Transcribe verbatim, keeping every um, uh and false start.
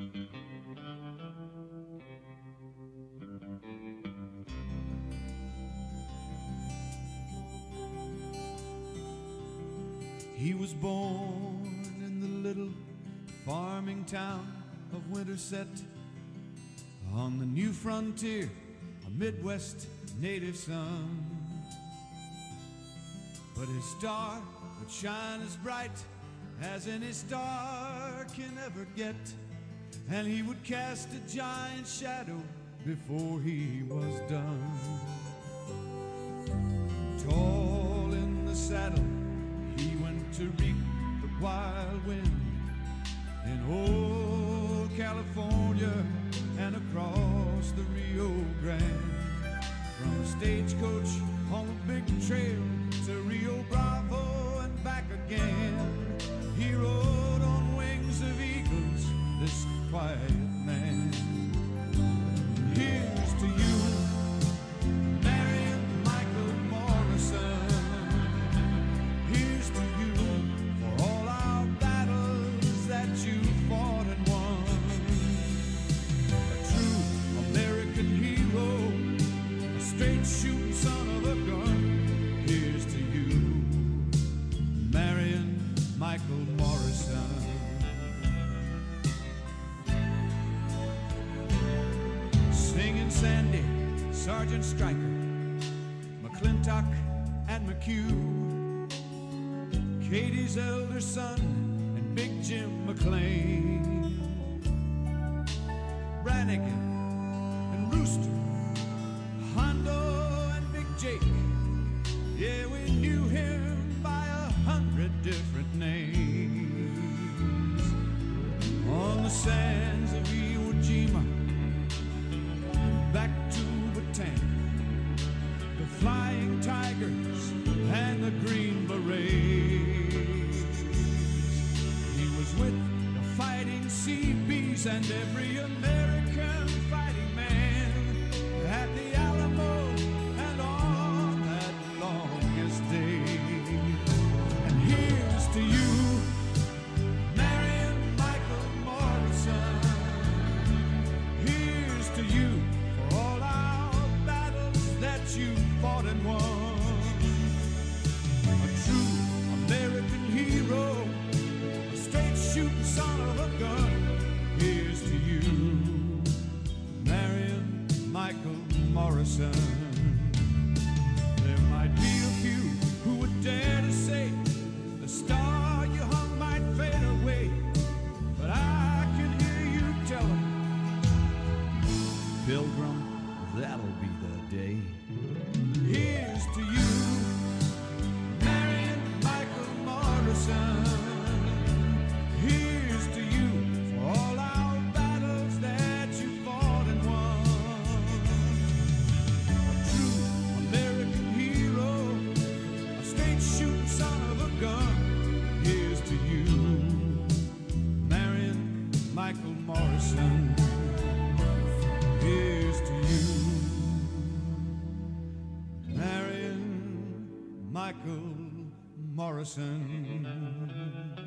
He was born in the little farming town of Winterset on the new frontier, a Midwest native son. But his star would shine as bright as any star can ever get, and he would cast a giant shadow before he was done. Tall in the saddle, he went to reap the wild wind in old California and across the Rio Grande. From a stagecoach on the big trail to Rio Bravo and back again, he rode on wings of eagles, this quiet man. Here's to you, Marion Michael Morrison. Here's to you for all our battles that you fought and won. A true American hero, a straight shooting son of a gun. Here's to you, Marion Michael Morrison. Singing Sandy, Sergeant Stryker, McClintock and McHugh, Katie's elder son and Big Jim McLean, Brannigan and Rooster, Hondo and Big Jake. Yeah, we knew him by a hundred different names. On the sands of Iwo Jima, back to Bataan, the Flying Tigers and the Green Berets. He was with the Fighting Sea Bees and every American fighting man at the Alamo and on that longest day. And here's to you, Marion Michael Morrison. Here's to you for all our battles that you fought and won. A true American hero, a straight shooting son of a gun. Here's to you, Marion Michael Morrison. There might be a few who would dare to say the star you hung might fade away, but I can hear you tell them, Pilgrim, that'll be the day. Here's to you, Marion Michael Morrison. Here's to you for all our battles that you fought and won. A true American hero, a straight shooting son of a gun. Here's to you, Marion Michael Morrison. Here's to you, Marion Michael Morrison.